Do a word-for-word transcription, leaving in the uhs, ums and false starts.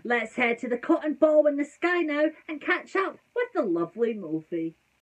Let's head to the cotton ball in the sky now and catch up with the lovely movie.